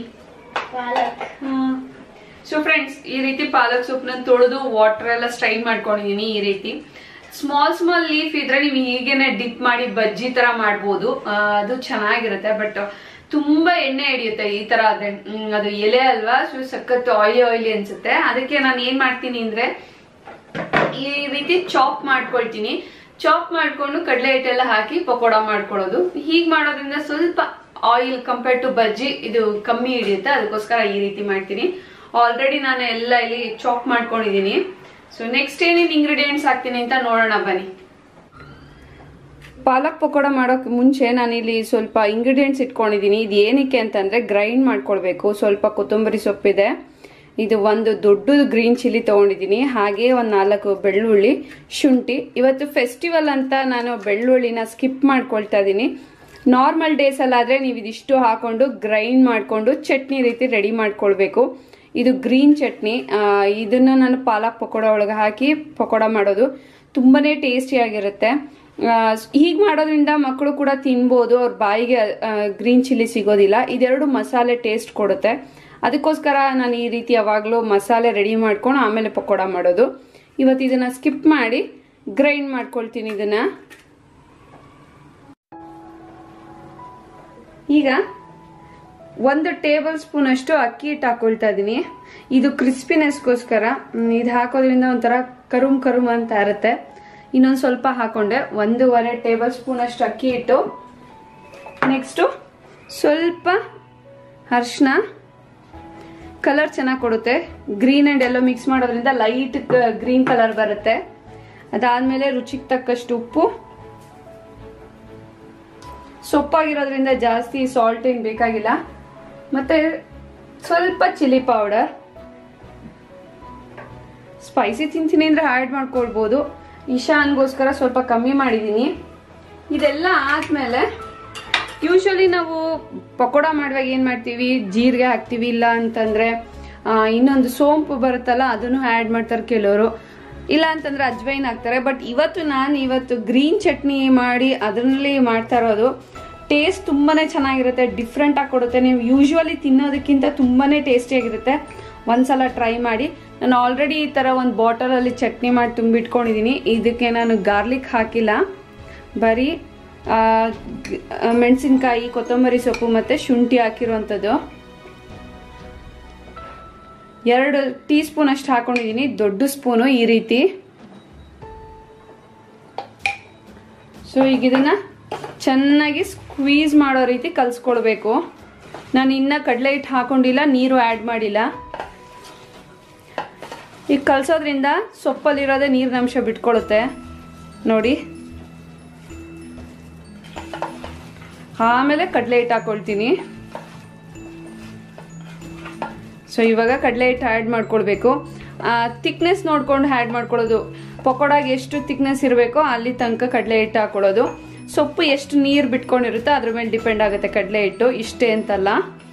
ಸೊ ಫ್ರೆಂಡ್ಸ್, ಈ ರೀತಿ ಪಾಲಕ್ ಸೊಪ್ಪನ್ನ ತೊಳೆದು ವಾಟರ್ ಎಲ್ಲ ಸ್ಟ್ರೈನ್ ಮಾಡ್ಕೊಂಡಿದೀನಿ. ಈ ರೀತಿ ಸ್ಮಾಲ್ ಲೀಫ್ ಇದ್ರೆ ನೀವು ಹೀಗೇನೆ ಡಿಪ್ ಮಾಡಿ ಬಜ್ಜಿ ತರ ಮಾಡ್ಬೋದು, ಅದು ಚೆನ್ನಾಗಿರುತ್ತೆ. ಬಟ್ ತುಂಬಾ ಎಣ್ಣೆ ಹಿಡಿಯುತ್ತೆ ಈ ತರ ಆದ್ರೆ. ಅದು ಎಲೆ ಅಲ್ವಾ, ಸೊ ಸಖತ್ ಆಯಿಲಿ ಅನ್ಸುತ್ತೆ. ಅದಕ್ಕೆ ನಾನು ಏನ್ ಮಾಡ್ತೀನಿ ಅಂದ್ರೆ, ಈ ರೀತಿ ಚಾಪ್ ಮಾಡ್ಕೊಳ್ತೀನಿ. ಚಾಪ್ ಮಾಡ್ಕೊಂಡು ಕಡಲೆ ಹಿಟ್ಟೆಲ್ಲ ಹಾಕಿ ಪಕೋಡ ಮಾಡ್ಕೊಳ್ಳೋದು. ಹೀಗ್ ಮಾಡೋದ್ರಿಂದ ಸ್ವಲ್ಪ ಆಯಿಲ್ ಕಂಪೇರ್ ಟು ಬಜ್ಜಿ ಇದು ಕಮ್ಮಿ ಹಿಡಿಯುತ್ತೆ. ಅದಕ್ಕೋಸ್ಕರ ಈ ರೀತಿ ಮಾಡ್ತೀನಿ. ಆಲ್ರೆಡಿ ನಾನು ಎಲ್ಲ ಇಲ್ಲಿ ಚಾಪ್ ಮಾಡ್ಕೊಂಡಿದೀನಿ. ಸೊ ನೆಕ್ಸ್ಟ್ ಏನೇನು ಇಂಗ್ರೀಡಿಯೆಂಟ್ಸ್ ಹಾಕ್ತೀನಿ ಅಂತ ನೋಡೋಣ ಬನ್ನಿ. ಪಾಲಕ್ ಪಕೋಡ ಮಾಡೋಕೆ ಮುಂಚೆ ನಾನಿಲ್ಲಿ ಸ್ವಲ್ಪ ಇಂಗ್ರೀಡಿಯೆಂಟ್ಸ್ ಇಟ್ಕೊಂಡಿದ್ದೀನಿ. ಇದು ಏನಕ್ಕೆ ಅಂತಂದ್ರೆ ಗ್ರೈಂಡ್ ಮಾಡ್ಕೊಳ್ಬೇಕು. ಸ್ವಲ್ಪ ಕೊತ್ತಂಬರಿ ಸೊಪ್ಪಿದೆ, ಇದು ಒಂದು ದೊಡ್ಡದು ಗ್ರೀನ್ ಚಿಲ್ಲಿ ತಗೊಂಡಿದ್ದೀನಿ, ಹಾಗೆ ಒಂದು 4 ಬೆಳ್ಳುಳ್ಳಿ, ಶುಂಠಿ. ಇವತ್ತು ಫೆಸ್ಟಿವಲ್ ಅಂತ ನಾನು ಬೆಳ್ಳುಳ್ಳಿನ ಸ್ಕಿಪ್ ಮಾಡ್ಕೊಳ್ತಾ ಇದ್ದೀನಿ. ನಾರ್ಮಲ್ ಡೇಸ್ ಅಲ್ಲಾದ್ರೆ ನೀವು ಇದಿಷ್ಟು ಹಾಕೊಂಡು ಗ್ರೈಂಡ್ ಮಾಡ್ಕೊಂಡು ಚಟ್ನಿ ರೀತಿ ರೆಡಿ ಮಾಡ್ಕೊಳ್ಬೇಕು. ಇದು ಗ್ರೀನ್ ಚಟ್ನಿ. ಇದನ್ನ ನಾನು ಪಾಲಕ್ ಪಕೋಡ ಒಳಗೆ ಹಾಕಿ ಪಕೋಡ ಮಾಡೋದು. ತುಂಬಾನೇ ಟೇಸ್ಟಿ ಆಗಿರುತ್ತೆ. ಹೀಗೆ ಮಾಡೋದ್ರಿಂದ ಮಕ್ಕಳು ಕೂಡ ತಿನ್ಬೋದು, ಅವ್ರ ಬಾಯಿಗೆ ಗ್ರೀನ್ ಚಿಲ್ಲಿ ಸಿಗೋದಿಲ್ಲ. ಇದೆರಡು ಮಸಾಲೆ ಟೇಸ್ಟ್ ಕೊಡುತ್ತೆ. ಅದಕ್ಕೋಸ್ಕರ ನಾನು ಈ ರೀತಿ ಯಾವಾಗಲೂ ಮಸಾಲೆ ರೆಡಿ ಮಾಡ್ಕೊಂಡು ಆಮೇಲೆ ಪಕೋಡ ಮಾಡೋದು. ಇವತ್ತು ಇದನ್ನ ಸ್ಕಿಪ್ ಮಾಡಿ ಗ್ರೈಂಡ್ ಮಾಡ್ಕೊಳ್ತೀನಿ ಇದನ್ನ. ಈಗ 1 ಟೇಬಲ್ ಸ್ಪೂನ್ ಅಷ್ಟು ಅಕ್ಕಿ ಹಿಟ್ಟು ಹಾಕೊಳ್ತಾ ಇದೀನಿ. ಇದು ಕ್ರಿಸ್ಪಿನೆಸ್ಗೋಸ್ಕರ. ಇದು ಹಾಕೋದ್ರಿಂದ ಒಂಥರ ಕರುಮ್ ಅಂತ ಇರುತ್ತೆ. ಇನ್ನೊಂದು ಸ್ವಲ್ಪ ಹಾಕೊಂಡೆ. 1.5 ಟೇಬಲ್ ಸ್ಪೂನ್ ಅಷ್ಟು ಅಕ್ಕಿ ಹಿಟ್ಟು. ನೆಕ್ಸ್ಟು ಸ್ವಲ್ಪ ಅರಿಶಿನ, ಕಲರ್ ಚೆನ್ನಾಗಿ ಕೊಡುತ್ತೆ. ಗ್ರೀನ್ ಅಂಡ್ ಎಲ್ಲೋ ಮಿಕ್ಸ್ ಮಾಡೋದ್ರಿಂದ ಲೈಟ್ ಗ್ರೀನ್ ಕಲರ್ ಬರುತ್ತೆ. ಅದಾದ್ಮೇಲೆ ರುಚಿಗೆ ತಕ್ಕಷ್ಟು ಉಪ್ಪು. ಸೊಪ್ಪಾಗಿರೋದ್ರಿಂದ ಜಾಸ್ತಿ ಸಾಲ್ಟ್ ಏನು ಬೇಕಾಗಿಲ್ಲ. ಮತ್ತೆ ಸ್ವಲ್ಪ ಚಿಲ್ಲಿ ಪೌಡರ್. ಸ್ಪೈಸಿ ತಿಂತೀನಿ ಅಂದ್ರೆ ಆ್ಯಡ್ ಮಾಡ್ಕೊಳ್ಬೋದು. ಇಶಾನ್ಗೋಸ್ಕರ ಸ್ವಲ್ಪ ಕಮ್ಮಿ ಮಾಡಿದ್ದೀನಿ. ಇದೆಲ್ಲ ಆದ್ಮೇಲೆ ಯೂಶಲಿ ನಾವು ಪಕೋಡ ಮಾಡುವಾಗ ಏನ್ ಮಾಡ್ತೀವಿ, ಜೀರಿಗೆ ಹಾಕ್ತಿವಿ, ಇಲ್ಲ ಅಂತಂದ್ರೆ ಇನ್ನೊಂದು ಸೋಂಪು ಬರುತ್ತಲ್ಲ ಅದನ್ನು ಆ್ಯಡ್ ಮಾಡ್ತಾರೆ ಕೆಲವರು, ಇಲ್ಲ ಅಂತಂದ್ರೆ ಅಜ್ವೈನ್ ಹಾಕ್ತಾರೆ. ಬಟ್ ಇವತ್ತು ಗ್ರೀನ್ ಚಟ್ನಿ ಮಾಡಿ ಅದರಲ್ಲಿ ಮಾಡ್ತಾ ಇರೋದು. ಟೇಸ್ಟ್ ತುಂಬಾನೇ ಚೆನ್ನಾಗಿರುತ್ತೆ, ಡಿಫ್ರೆಂಟ್ ಆಗಿ ಕೊಡುತ್ತೆ. ನೀವು ಯೂಶುವಲಿ ತಿನ್ನೋದಕ್ಕಿಂತ ತುಂಬಾನೇ ಟೇಸ್ಟಿಯಾಗಿರುತ್ತೆ. ಒಂದ್ಸಲ ಟ್ರೈ ಮಾಡಿ. ನಾನು ಆಲ್ರೆಡಿ ಈ ತರ ಒಂದು ಬಾಟಲ್ ಅಲ್ಲಿ ಚಟ್ನಿ ಮಾಡಿ ತುಂಬಿಟ್ಕೊಂಡಿದ್ದೀನಿ. ಇದಕ್ಕೆ ನಾನು ಗಾರ್ಲಿಕ್ ಹಾಕಿಲ್ಲ, ಬರೀ ಮೆಣಸಿನ್ಕಾಯಿ, ಕೊತ್ತಂಬರಿ ಸೊಪ್ಪು ಮತ್ತೆ ಶುಂಠಿ ಹಾಕಿರುವಂಥದ್ದು. 2 ಟೀ ಸ್ಪೂನ್ ಅಷ್ಟು ಹಾಕೊಂಡಿದ್ದೀನಿ, ದೊಡ್ಡ ಸ್ಪೂನು ಈ ರೀತಿ. ಸೊ ಈಗ ಇದನ್ನ ಚೆನ್ನಾಗಿ ಸ್ಕ್ವೀಸ್ ಮಾಡೋ ರೀತಿ ಕಲ್ಸ್ಕೊಳ್ಬೇಕು. ನಾನು ಇನ್ನ ಕಡಲೆ ಹಿಟ್ಟು ಹಾಕೊಂಡಿಲ್ಲ, ನೀರು ಆ್ಯಡ್ ಮಾಡಿಲ್ಲ. ಈಗ ಕಲ್ಸೋದ್ರಿಂದ ಸೊಪ್ಪಲ್ಲಿರೋದೇ ನೀರಿನಂಶ ಬಿಟ್ಕೊಳ್ಳುತ್ತೆ ನೋಡಿ. ಆಮೇಲೆ ಕಡಲೆ ಹಿಟ್ಟು ಹಾಕೊಳ್ತೀನಿ. ಸೊ ಇವಾಗ ಕಡಲೆ ಹಿಟ್ಟು ಆ್ಯಡ್ ಮಾಡ್ಕೊಳ್ಬೇಕು. ಥಿಕ್ನೆಸ್ ನೋಡ್ಕೊಂಡು ಆ್ಯಡ್ ಮಾಡ್ಕೊಳ್ಳೋದು. ಪಕೋಡಾಗೆ ಎಷ್ಟು ಥಿಕ್ನೆಸ್ ಇರಬೇಕೋ ಅಲ್ಲಿ ತನಕ ಕಡಲೆ ಹಿಟ್ಟು ಹಾಕೊಳ್ಳೋದು. ಸೊಪ್ಪು ಎಷ್ಟು ನೀರು ಬಿಟ್ಕೊಂಡಿರುತ್ತೋ ಅದ್ರ ಮೇಲೆ ಡಿಪೆಂಡ್ ಆಗುತ್ತೆ ಕಡಲೆ ಹಿಟ್ಟು, ಇಷ್ಟೇ ಅಂತಲ್ಲ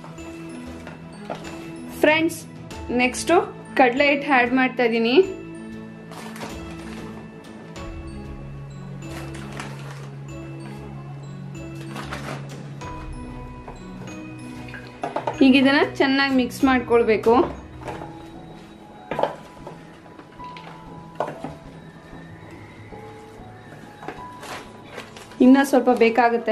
ಫ್ರೆಂಡ್ಸ್. ನೆಕ್ಸ್ಟು ಕಡಲೆ ಹಿಟ್ಟು ಆ್ಯಡ್ ಮಾಡ್ತಾ ಇದ್ದೀನಿ. ಈಗ ಇದನ್ನ ಚೆನ್ನಾಗಿ ಮಿಕ್ಸ್ ಮಾಡ್ಕೊಳ್ಬೇಕು. ಇನ್ನ ಸ್ವಲ್ಪ ಬೇಕಾಗುತ್ತೆ.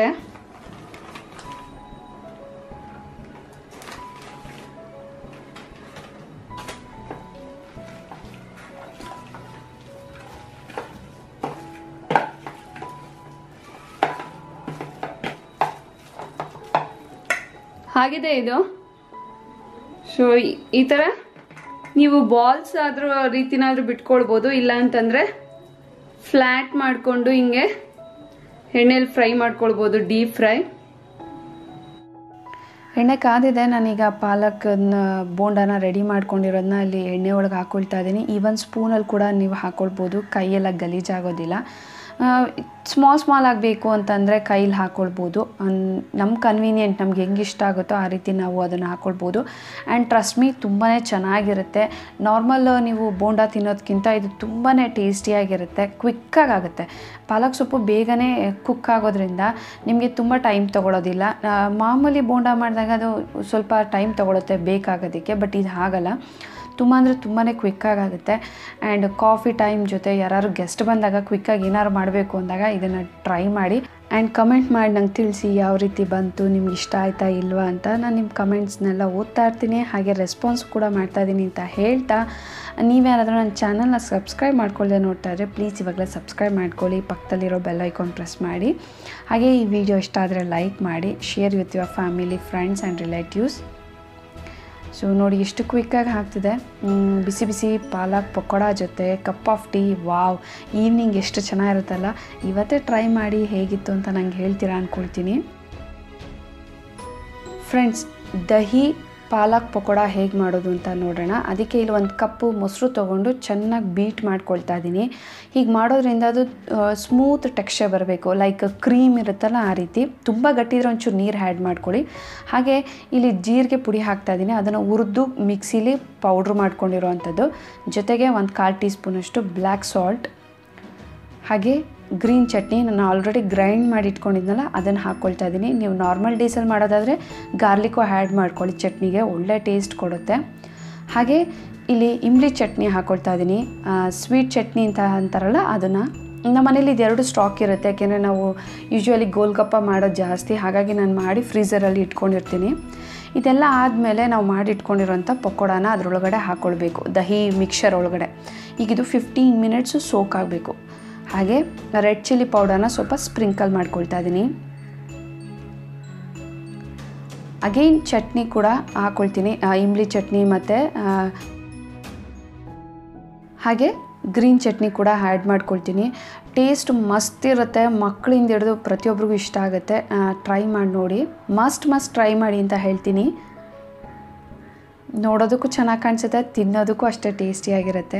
ಆಗಿದೆ ಇದು. ಸೊ ಈ ತರ ನೀವು ಬಾಲ್ಸ್ ಆದ್ರೂ ರೀತಿನಾದ್ರೂ ಬಿಟ್ಕೊಳ್ಬೋದು, ಇಲ್ಲ ಅಂತಂದ್ರೆ ಫ್ಲಾಟ್ ಮಾಡ್ಕೊಂಡು ಹಿಂಗೆ ಎಣ್ಣೆಲಿ ಫ್ರೈ ಮಾಡ್ಕೊಳ್ಬೋದು, ಡೀಪ್ ಫ್ರೈ. ಎಣ್ಣೆ ಕಾದಿದೆ. ನಾನೀಗ ಪಾಲಕನ್ನ ಬೋಂಡಾನ ರೆಡಿ ಮಾಡ್ಕೊಂಡಿರೋದನ್ನ ಅಲ್ಲಿ ಎಣ್ಣೆ ಒಳಗೆ ಹಾಕೊಳ್ತಾ ಇದ್ದೀನಿ. ಈವನ್ ಸ್ಪೂನಲ್ಲಿ ಕೂಡ ನೀವು ಹಾಕೊಳ್ಬೋದು, ಕೈಯೆಲ್ಲ ಗಲೀಜಾಗೋದಿಲ್ಲ. ಸ್ಮಾಲ್ ಆಗಬೇಕು ಅಂತಂದರೆ ಕೈಲಿ ಹಾಕ್ಕೊಳ್ಬೋದು. ನಮ್ಮ ಕನ್ವೀನಿಯೆಂಟ್, ನಮ್ಗೆ ಹೆಂಗೆ ಇಷ್ಟ ಆಗುತ್ತೋ ಆ ರೀತಿ ನಾವು ಅದನ್ನು ಹಾಕ್ಕೊಳ್ಬೋದು. ಆ್ಯಂಡ್ ಟ್ರಸ್ಟ್ ಮೀ ತುಂಬಾ ಚೆನ್ನಾಗಿರುತ್ತೆ. ನಾರ್ಮಲ್ ನೀವು ಬೋಂಡಾ ತಿನ್ನೋದಕ್ಕಿಂತ ಇದು ತುಂಬಾ ಟೇಸ್ಟಿಯಾಗಿರುತ್ತೆ, ಕ್ವಿಕ್ಕಾಗುತ್ತೆ. ಪಾಲಕ್ ಸೊಪ್ಪು ಬೇಗನೆ ಕುಕ್ ಆಗೋದ್ರಿಂದ ನಿಮಗೆ ತುಂಬ ಟೈಮ್ ತೊಗೊಳೋದಿಲ್ಲ. ಮಾಮೂಲಿ ಬೋಂಡಾ ಮಾಡಿದಾಗ ಅದು ಸ್ವಲ್ಪ ಟೈಮ್ ತೊಗೊಳುತ್ತೆ ಬೇಕಾಗೋದಕ್ಕೆ, ಬಟ್ ಇದು ಹಾಗಲ್ಲ, ತುಂಬ ಅಂದರೆ ತುಂಬಾ ಕ್ವಿಕ್ಕಾಗುತ್ತೆ. ಆ್ಯಂಡ್ ಕಾಫಿ ಟೈಮ್ ಜೊತೆ ಯಾರು ಗೆಸ್ಟ್ ಬಂದಾಗ ಕ್ವಿಕ್ಕಾಗಿ ಏನಾದ್ರು ಮಾಡಬೇಕು ಅಂದಾಗ ಇದನ್ನು ಟ್ರೈ ಮಾಡಿ. ಆ್ಯಂಡ್ ಕಮೆಂಟ್ ಮಾಡಿ ನಂಗೆ ತಿಳಿಸಿ ಯಾವ ರೀತಿ ಬಂತು, ನಿಮ್ಗೆ ಇಷ್ಟ ಆಯಿತಾ ಇಲ್ವಾ ಅಂತ. ನಾನು ನಿಮ್ಮ ಕಮೆಂಟ್ಸ್ನೆಲ್ಲ ಓದ್ತಾ ಇರ್ತೀನಿ, ಹಾಗೆ ರೆಸ್ಪಾನ್ಸ್ ಕೂಡ ಮಾಡ್ತಾಯಿದ್ದೀನಿ ಅಂತ ಹೇಳ್ತಾ, ನೀವ್ಯಾರಾದರೂ ನನ್ನ ಚಾನಲ್ನ ಸಬ್ಸ್ಕ್ರೈಬ್ ಮಾಡ್ಕೊಳ್ಳದೆ ನೋಡ್ತಾ ಇದ್ದರೆ ಪ್ಲೀಸ್ ಇವಾಗಲೇ ಸಬ್ಸ್ಕ್ರೈಬ್ ಮಾಡ್ಕೊಳ್ಳಿ, ಪಕ್ಕದಲ್ಲಿರೋ ಬೆಲ್ ಐಕಾನ್ ಪ್ರೆಸ್ ಮಾಡಿ. ಹಾಗೆ ಈ ವಿಡಿಯೋ ಇಷ್ಟ ಆದರೆ ಲೈಕ್ ಮಾಡಿ, share with your family, friends and relatives. So ನೋಡಿ ಎಷ್ಟು ಕ್ವಿಕ್ಕಾಗಿ ಆಗ್ತಿದೆ. ಬಿಸಿ ಬಿಸಿ ಪಾಲಕ್ ಪಕೋಡ ಜೊತೆ cup of tea, wow! Evening ಎಷ್ಟು ಚೆನ್ನಾಗಿರುತ್ತಲ್ಲ. ಇವತ್ತೇ ಟ್ರೈ ಮಾಡಿ ಹೇಗಿತ್ತು ಅಂತ ನಂಗೆ ಹೇಳ್ತೀರಾ ಅಂದ್ಕೊಳ್ತೀನಿ. ಫ್ರೆಂಡ್ಸ್, ದಹಿ ಪಾಲಕ್ ಪಕೋಡ ಹೇಗೆ ಮಾಡೋದು ಅಂತ ನೋಡೋಣ. ಅದಕ್ಕೆ ಇಲ್ಲಿ 1 ಕಪ್ಪು ಮೊಸರು ತೊಗೊಂಡು ಚೆನ್ನಾಗಿ ಬೀಟ್ ಮಾಡ್ಕೊಳ್ತಾ ಇದ್ದೀನಿ. ಹೀಗೆ ಮಾಡೋದ್ರಿಂದ ಅದು ಸ್ಮೂತ್ ಟೆಕ್ಸ್ಚರ್ ಬರಬೇಕು, ಲೈಕ್ ಕ್ರೀಮ್ ಇರುತ್ತಲ್ಲ ಆ ರೀತಿ. ತುಂಬ ಗಟ್ಟಿದ್ರೆ ಒಂಚೂರು ನೀರು ಆ್ಯಡ್ ಮಾಡ್ಕೊಳ್ಳಿ. ಹಾಗೆ ಇಲ್ಲಿ ಜೀರಿಗೆ ಪುಡಿ ಹಾಕ್ತಾಯಿದ್ದೀನಿ, ಅದನ್ನು ಹುರಿದು ಮಿಕ್ಸಿಲಿ ಪೌಡ್ರ್ ಮಾಡ್ಕೊಂಡಿರೋವಂಥದ್ದು. ಜೊತೆಗೆ 1/4 ಟೀ ಸ್ಪೂನಷ್ಟು ಬ್ಲ್ಯಾಕ್ ಸಾಲ್ಟ್, ಹಾಗೆ ಗ್ರೀನ್ ಚಟ್ನಿ ನಾನು ಆಲ್ರೆಡಿ ಗ್ರೈಂಡ್ ಮಾಡಿ ಇಟ್ಕೊಂಡಿದ್ನಲ್ಲ ಅದನ್ನು ಹಾಕ್ಕೊಳ್ತಾ ಇದ್ದೀನಿ. ನೀವು ನಾರ್ಮಲ್ ಡೇಸಲ್ಲಿ ಮಾಡೋದಾದರೆ ಗಾರ್ಲಿಕ್ಕು ಆ್ಯಡ್ ಮಾಡ್ಕೊಳ್ಳಿ, ಚಟ್ನಿಗೆ ಒಳ್ಳೆ ಟೇಸ್ಟ್ ಕೊಡುತ್ತೆ. ಹಾಗೆ ಇಲ್ಲಿ ಇಂಬ್ಲಿ ಚಟ್ನಿ ಹಾಕ್ಕೊಳ್ತಾ ಇದ್ದೀನಿ. ಸ್ವೀಟ್ ಚಟ್ನಿ ಅಂತ ಅಂತಾರಲ್ಲ ಅದನ್ನು. ನಮ್ಮ ಮನೇಲಿ ಇದೆರಡು ಸ್ಟಾಕ್ ಇರುತ್ತೆ, ಯಾಕೆಂದರೆ ನಾವು ಯೂಶ್ವಲಿ ಗೋಲ್ಗಪ್ಪ ಮಾಡೋದು ಜಾಸ್ತಿ, ಹಾಗಾಗಿ ನಾನು ಮಾಡಿ ಫ್ರೀಝರಲ್ಲಿ ಇಟ್ಕೊಂಡಿರ್ತೀನಿ. ಇದೆಲ್ಲ ಆದಮೇಲೆ ನಾವು ಮಾಡಿಟ್ಕೊಂಡಿರೋಂಥ ಪಕೋಡಾನ ಅದರೊಳಗಡೆ ಹಾಕ್ಕೊಳ್ಬೇಕು, ದಹಿ ಮಿಕ್ಸರ್ ಒಳಗಡೆ. ಈಗ ಇದು 15 ಮಿನಿಟ್ಸು ಸೋಕ್ ಆಗಬೇಕು. ಹಾಗೆ ರೆಡ್ ಚಿಲ್ಲಿ ಪೌಡರ್ನ ಸ್ವಲ್ಪ ಸ್ಪ್ರಿಂಕಲ್ ಮಾಡ್ಕೊಳ್ತಾ ಇದ್ದೀನಿ. ಅಗೇನ್ ಚಟ್ನಿ ಕೂಡ ಹಾಕ್ಕೊಳ್ತೀನಿ, ಇಂಬ್ಲಿ ಚಟ್ನಿ ಮತ್ತು ಹಾಗೆ ಗ್ರೀನ್ ಚಟ್ನಿ ಕೂಡ ಆ್ಯಡ್ ಮಾಡ್ಕೊಳ್ತೀನಿ. ಟೇಸ್ಟ್ ಮಸ್ತ್ ಇರುತ್ತೆ, ಮಕ್ಕಳಿಂದ ಹಿಡಿದು ಪ್ರತಿಯೊಬ್ಬರಿಗೂ ಇಷ್ಟ ಆಗುತ್ತೆ. ಟ್ರೈ ಮಾಡಿ ನೋಡಿ, ಮಸ್ಟ್ ಟ್ರೈ ಮಾಡಿ ಅಂತ ಹೇಳ್ತೀನಿ. ನೋಡೋದಕ್ಕೂ ಚೆನ್ನಾಗಿ ಕಾಣಿಸುತ್ತೆ, ತಿನ್ನೋದಕ್ಕೂ ಅಷ್ಟೇ ಟೇಸ್ಟಿಯಾಗಿರುತ್ತೆ.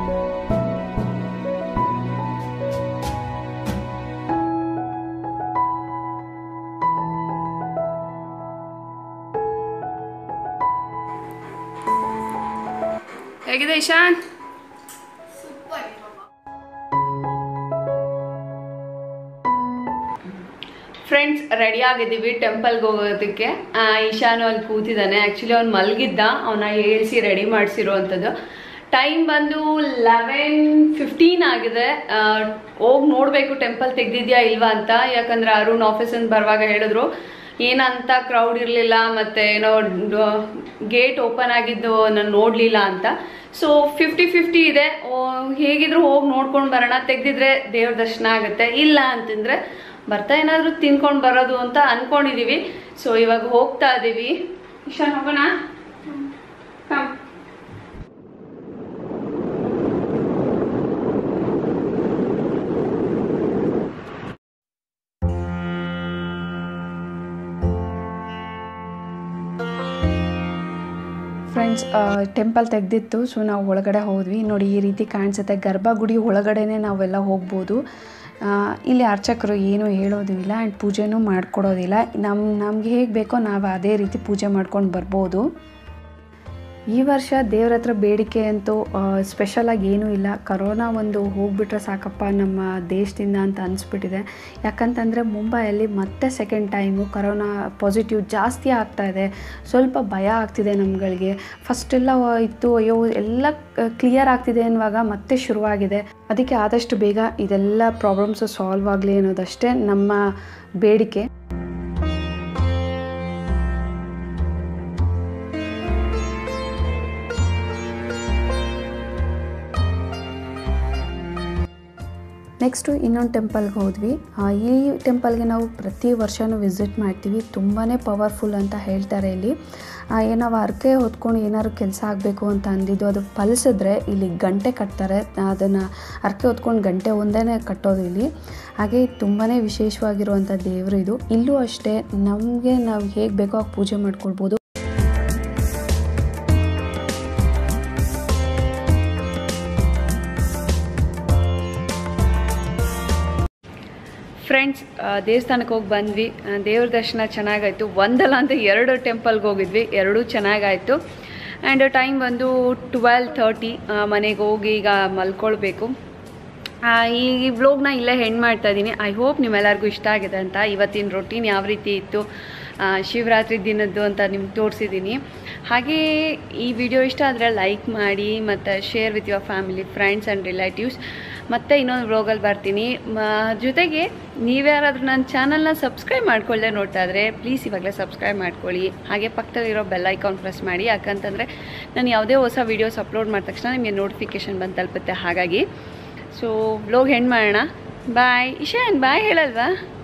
ಹೇಗಿದೆ ಇಶಾನ್? ಫ್ರೆಂಡ್ಸ್, ರೆಡಿ ಆಗಿದ್ದೀವಿ ಟೆಂಪಲ್ಗೆ ಹೋಗೋದಕ್ಕೆ. ಇಶಾನು ಅಲ್ಲಿ ಕೂತಿದ್ದಾನೆ. ಆ್ಯಕ್ಚುಲಿ ಅವ್ನು ಮಲಗಿದ್ದ, ಅವನ್ನ ಏಳಿಸಿ ರೆಡಿ ಮಾಡಿಸಿರೋವಂಥದ್ದು. ಟೈಮ್ ಬಂದು 11:15 ಆಗಿದೆ. ಹೋಗಿ ನೋಡಬೇಕು ಟೆಂಪಲ್ ತೆಗ್ದಿದ್ಯಾ ಇಲ್ವಾ ಅಂತ. ಯಾಕಂದರೆ ಅರುಣ್ ಆಫೀಸಿಂದ ಬರುವಾಗ ಹೇಳಿದ್ರು ಏನಂತ ಕ್ರೌಡ್ ಇರಲಿಲ್ಲ, ಮತ್ತು ಏನೋ ಗೇಟ್ ಓಪನ್ ಆಗಿದ್ದು ನಾನು ನೋಡಲಿಲ್ಲ ಅಂತ. ಸೊ 50-50 ಇದೆ. ಹೇಗಿದ್ರು ಹೋಗಿ ನೋಡ್ಕೊಂಡು ಬರೋಣ, ತೆಗ್ದಿದ್ರೆ ದೇವ್ರ ದರ್ಶನ ಆಗುತ್ತೆ, ಇಲ್ಲ ಅಂತಂದರೆ ಬರ್ತಾ ಏನಾದರೂ ತಿನ್ಕೊಂಡು ಬರೋದು ಅಂತ ಅಂದ್ಕೊಂಡಿದ್ದೀವಿ. ಸೊ ಇವಾಗ ಹೋಗ್ತಾ ಇದ್ದೀವಿ. ಇಶಾನ್ ಹೋಗೋಣ? ಕಮ್. ಫ್ರೆಂಡ್ಸ್, ಟೆಂಪಲ್ ತೆಗೆದಿತ್ತು. ಸೊ ನಾವು ಒಳಗಡೆ ಹೋದ್ವಿ. ನೋಡಿ, ಈ ರೀತಿ ಕಾಣಿಸುತ್ತೆ. ಗರ್ಭಗುಡಿ ಒಳಗಡೆನೇ ನಾವೆಲ್ಲ ಹೋಗ್ಬೋದು. ಇಲ್ಲಿ ಅರ್ಚಕರು ಏನೂ ಹೇಳೋದು ಇಲ್ಲ ಆ್ಯಂಡ್ ಪೂಜೆನೂ ಮಾಡಿಕೊಡೋದಿಲ್ಲ. ನಮ್ಗೆ ಹೇಗೆ ಬೇಕೋ ನಾವು ಅದೇ ರೀತಿ ಪೂಜೆ ಮಾಡ್ಕೊಂಡು ಬರ್ಬೋದು. ಈ ವರ್ಷ ದೇವ್ರ ಹತ್ರ ಬೇಡಿಕೆ ಅಂತೂ ಸ್ಪೆಷಲಾಗಿ ಏನೂ ಇಲ್ಲ. ಕರೋನಾ ಒಂದು ಹೋಗ್ಬಿಟ್ರೆ ಸಾಕಪ್ಪ ನಮ್ಮ ದೇಶದಿಂದ ಅಂತ ಅನಿಸ್ಬಿಟ್ಟಿದೆ. ಯಾಕಂತಂದರೆ ಮುಂಬೈಯಲ್ಲಿ ಮತ್ತೆ ಸೆಕೆಂಡ್ ಟೈಮು ಕರೋನಾ ಪಾಸಿಟಿವ್ ಜಾಸ್ತಿ ಆಗ್ತಾಯಿದೆ. ಸ್ವಲ್ಪ ಭಯ ಆಗ್ತಿದೆ ನಮ್ಗಳಿಗೆ. ಫಸ್ಟೆಲ್ಲ ಇತ್ತು, ಅಯ್ಯೋ ಎಲ್ಲ ಕ್ಲಿಯರ್ ಆಗ್ತಿದೆ ಅನ್ನುವಾಗ ಮತ್ತೆ ಶುರುವಾಗಿದೆ. ಅದಕ್ಕೆ ಆದಷ್ಟು ಬೇಗ ಇದೆಲ್ಲ ಪ್ರಾಬ್ಲಮ್ಸು ಸಾಲ್ವ್ ಆಗಲಿ ಅನ್ನೋದಷ್ಟೇ ನಮ್ಮ ಬೇಡಿಕೆ. ನೆಕ್ಸ್ಟು ಇನ್ನೊಂದು ಟೆಂಪಲ್ಗೆ ಹೋದ್ವಿ. ಈ ಟೆಂಪಲ್ಗೆ ನಾವು ಪ್ರತಿ ವರ್ಷವೂ ವಿಸಿಟ್ ಮಾಡ್ತೀವಿ. ತುಂಬಾ ಪವರ್ಫುಲ್ ಅಂತ ಹೇಳ್ತಾರೆ ಇಲ್ಲಿ. ನಾವು ಹರಕೆ ಹೊತ್ಕೊಂಡು ಏನಾದ್ರು ಕೆಲಸ ಆಗಬೇಕು ಅಂತ ಅಂದಿದ್ದು ಅದು ಫಲಿಸಿದ್ರೆ ಇಲ್ಲಿ ಗಂಟೆ ಕಟ್ತಾರೆ. ಅದನ್ನು ಹರಕೆ ಹೊತ್ಕೊಂಡು ಗಂಟೆ ಒಂದೇ ಕಟ್ಟೋದು ಇಲ್ಲಿ. ಹಾಗೆ ತುಂಬಾ ವಿಶೇಷವಾಗಿರುವಂಥ ದೇವರು ಇದು. ಇಲ್ಲೂ ಅಷ್ಟೇ ನಮಗೆ ನಾವು ಹೇಗೆ ಬೇಕೋ ಆಗ ಪೂಜೆ ಮಾಡ್ಕೊಳ್ಬೋದು. ಫ್ರೆಂಡ್ಸ್, ದೇವಸ್ಥಾನಕ್ಕೆ ಹೋಗಿ ಬಂದ್ವಿ. ದೇವ್ರ ದರ್ಶನ ಚೆನ್ನಾಗಾಯಿತು. ಒಂದಲ್ಲ ಅಂತ 2 ಟೆಂಪಲ್ಗೆ ಹೋಗಿದ್ವಿ, ಎರಡೂ ಚೆನ್ನಾಗಾಯಿತು. ಆ್ಯಂಡ್ ಟೈಮ್ ಬಂದು 12:30. ಮನೆಗೆ ಹೋಗಿ ಈಗ ಮಲ್ಕೊಳ್ಬೇಕು. ಈ ವ್ಲಾಗ್ನ ಇಲ್ಲೇ ಹೆಣ್ಣು ಮಾಡ್ತಾ ಇದ್ದೀನಿ. ಐ ಹೋಪ್ ನಿಮ್ಮೆಲ್ಲರಿಗೂ ಇಷ್ಟ ಆಗಿದೆ ಅಂತ. ಇವತ್ತಿನ ರೊಟೀನ್ ಯಾವ ರೀತಿ ಇತ್ತು, ಶಿವರಾತ್ರಿ ದಿನದ್ದು ಅಂತ ನಿಮ್ಗೆ ತೋರಿಸಿದ್ದೀನಿ. ಹಾಗೇ ಈ ವಿಡಿಯೋ ಇಷ್ಟ ಆದರೆ ಲೈಕ್ ಮಾಡಿ ಮತ್ತು share with your family, friends and relatives. ಮತ್ತು ಇನ್ನೊಂದು ವ್ಲಾಗಲ್ಲಿ ಬರ್ತೀನಿ. ಜೊತೆಗೆ ನೀವ್ಯಾರಾದರೂ ನನ್ನ ಚಾನಲ್ನ ಸಬ್ಸ್ಕ್ರೈಬ್ ಮಾಡ್ಕೊಳ್ಳದೆ ನೋಡ್ತಾ ಇದ್ದರೆ ಪ್ಲೀಸ್ ಇವಾಗಲೇ ಸಬ್ಸ್ಕ್ರೈಬ್ ಮಾಡ್ಕೊಳ್ಳಿ. ಹಾಗೆ ಪಕ್ಕದಲ್ಲಿರೋ ಬೆಲ್ ಐಕಾನ್ ಪ್ರೆಸ್ ಮಾಡಿ. ಯಾಕಂತಂದರೆ ನಾನು ಯಾವುದೇ ಹೊಸ ವೀಡಿಯೋಸ್ ಅಪ್ಲೋಡ್ ಮಾಡಿದ ತಕ್ಷಣ ನಿಮಗೆ ನೋಟಿಫಿಕೇಷನ್ ಬಂದು ತಲುಪುತ್ತೆ. ಹಾಗಾಗಿ ಸೊ ವ್ಲಾಗ್ ಹೆಣ್ಣು ಮಾಡೋಣ. ಬಾಯ್. ಇಶಾನ್ ಬಾಯ್ ಹೇಳಲ್ವಾ?